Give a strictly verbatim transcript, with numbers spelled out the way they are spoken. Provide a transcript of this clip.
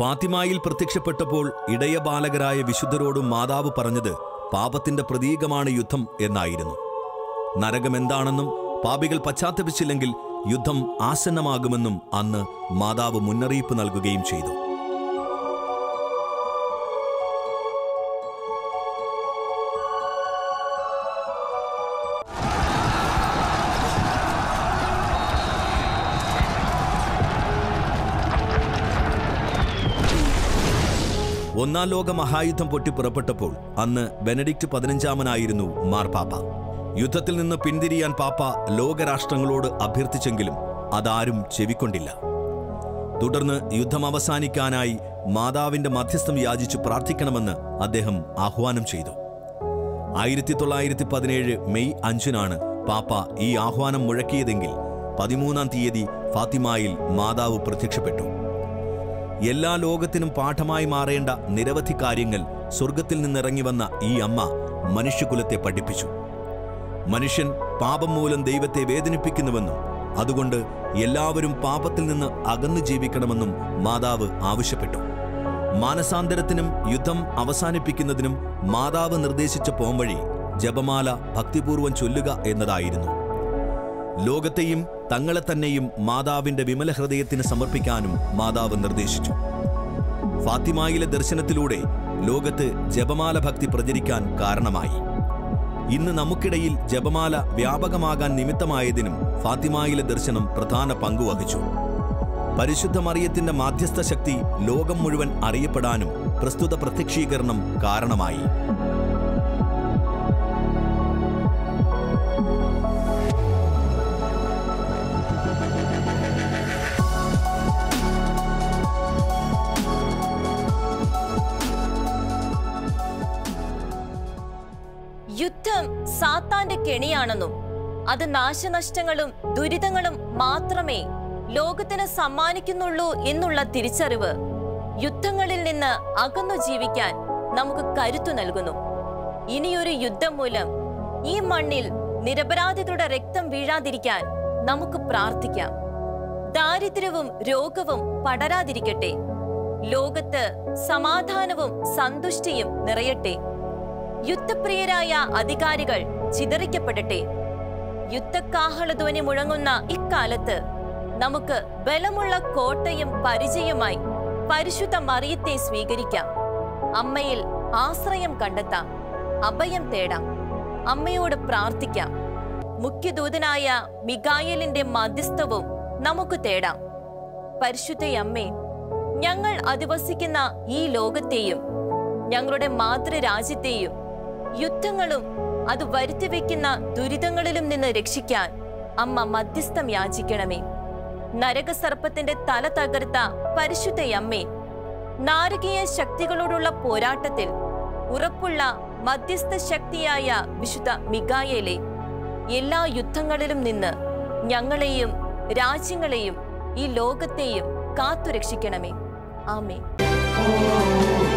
ഫാത്തിമായിൽ പ്രത്യക്ഷപ്പെട്ടപ്പോൾ ഇടയ ബാലകരായ വിശുദ്ധരോടും മാതാവ് പറഞ്ഞത് പാപത്തിന്റെ പ്രതീകമാണ് യുദ്ധം എന്നായിരുന്നു. നരകമെന്താണെന്നും പാപികൾ പശ്ചാത്തപിച്ചില്ലെങ്കിൽ യുദ്ധം ആസന്നമാകുമെന്നും അന്ന് മാതാവ് മുന്നറിയിപ്പ് നൽകുകയും ചെയ്തു. ഒന്നാം ലോക മഹായുദ്ധം പൊട്ടിപ്പുറപ്പെട്ടപ്പോൾ അന്ന് ബെനഡിക്റ്റ് പതിനഞ്ചാമനായിരുന്നു മാർപ്പാപ്പ. യുദ്ധത്തിൽ നിന്ന് പിന്തിരിയാൻ പാപ്പ ലോകരാഷ്ട്രങ്ങളോട് അഭ്യർത്ഥിച്ചെങ്കിലും അതാരും ചെവിക്കൊണ്ടില്ല. തുടർന്ന് യുദ്ധം അവസാനിക്കാനായി മാതാവിന്റെ മധ്യസ്ഥം യാചിച്ചു പ്രാർത്ഥിക്കണമെന്ന് അദ്ദേഹം ആഹ്വാനം ചെയ്തു. ആയിരത്തി തൊള്ളായിരത്തി പതിനേഴ് മെയ് അഞ്ചിനാണ് പാപ്പ ഈ ആഹ്വാനം മുഴക്കിയതെങ്കിൽ പതിമൂന്നാം തീയതി ഫാത്തിമായിൽ മാതാവ് പ്രത്യക്ഷപ്പെട്ടു. എല്ലാ ലോകത്തിനും പാഠമായി മാറേണ്ട നിരവധി കാര്യങ്ങൾ സ്വർഗത്തിൽ നിന്നിറങ്ങി വന്ന ഈ അമ്മ മനുഷ്യകുലത്തെ പഠിപ്പിച്ചു. മനുഷ്യൻ പാപം മൂലം ദൈവത്തെ വേദനിപ്പിക്കുന്നുവെന്നും അതുകൊണ്ട് എല്ലാവരും പാപത്തിൽ നിന്ന് അകന്നു ജീവിക്കണമെന്നും മാതാവ് ആവശ്യപ്പെട്ടു. മാനസാന്തരത്തിനും യുദ്ധം അവസാനിപ്പിക്കുന്നതിനും മാതാവ് നിർദ്ദേശിച്ച പോംവഴി ജപമാല ഭക്തിപൂർവം ചൊല്ലുക എന്നതായിരുന്നു. ലോകത്തെയും തങ്ങളെ തന്നെയും മാതാവിന്റെ വിമല ഹൃദയത്തിന് സമർപ്പിക്കാനും മാതാവ് നിർദ്ദേശിച്ചു. ഫാത്തിമായിലെ ദർശനത്തിലൂടെ ലോകത്ത് ജപമാല ഭക്തി പ്രചരിക്കാൻ കാരണമായി. ഇന്ന് നമുക്കിടയിൽ ജപമാല വ്യാപകമാകാൻ നിമിത്തമായതിനും ഫാത്തിമായിലെ ദർശനം പ്രധാന പങ്കുവഹിച്ചു. പരിശുദ്ധ മറിയത്തിന്റെ മാധ്യസ്ഥ ശക്തി ലോകം മുഴുവൻ അറിയപ്പെടാനും പ്രസ്തുത പ്രത്യക്ഷീകരണം കാരണമായി. യുദ്ധം സാത്താന്റെ കെണിയാണെന്നും അത് നാശനഷ്ടങ്ങളും ദുരിതങ്ങളും മാത്രമേ ലോകത്തിന് സമ്മാനിക്കുന്നുള്ളൂ എന്നുള്ള തിരിച്ചറിവ് യുദ്ധങ്ങളിൽ നിന്ന് അകന്നു ജീവിക്കാൻ നമുക്ക് കരുത്തു നൽകുന്നു. ഇനിയൊരു യുദ്ധം മൂലം ഈ മണ്ണിൽ നിരപരാധികളുടെ രക്തം വീഴാതിരിക്കാൻ നമുക്ക് പ്രാർത്ഥിക്കാം. ദാരിദ്ര്യവും രോഗവും പടരാതിരിക്കട്ടെ. ലോകത്ത് സമാധാനവും സന്തുഷ്ടിയും നിറയട്ടെ. യുദ്ധപ്രിയരായ അധികാരികൾ ചിതറിക്കപ്പെടട്ടെ. യുദ്ധക്കാഹളധ്വനി മുഴങ്ങുന്ന ഇക്കാലത്ത് നമുക്ക് ബലമുള്ള കോട്ടയും പരിചയമായി പരിശുദ്ധ മറിയത്തെ സ്വീകരിക്കാം. അമ്മയിൽ ആശ്രയം കണ്ടെത്താം, അഭയം തേടാം, അമ്മയോട് പ്രാർത്ഥിക്കാം. മുഖ്യദൂതനായ മിഖായേലിന്റെ മധ്യസ്ഥവും നമുക്ക് തേടാം. പരിശുദ്ധയമ്മേ, ഞങ്ങൾ അധിവസിക്കുന്ന ഈ ലോകത്തെയും ഞങ്ങളുടെ മാതൃരാജ്യത്തെയും യുദ്ധങ്ങളും അത് വരുത്തിവെക്കുന്ന ദുരിതങ്ങളിലും നിന്ന് രക്ഷിക്കാൻ അമ്മ മധ്യസ്ഥം യാചിക്കണമേ. നരകസർപ്പത്തിന്റെ തല തകർത്ത പരിശുദ്ധയമ്മേ, നാരകീയ ശക്തികളോടുള്ള പോരാട്ടത്തിൽ ഉറപ്പുള്ള മധ്യസ്ഥ ശക്തിയായ വിശുദ്ധ മിഖായേലേ, എല്ലാ യുദ്ധങ്ങളിലും നിന്ന് ഞങ്ങളെയും രാജ്യങ്ങളെയും ഈ ലോകത്തെയും കാത്തുരക്ഷിക്കണമേ. ആമേൻ.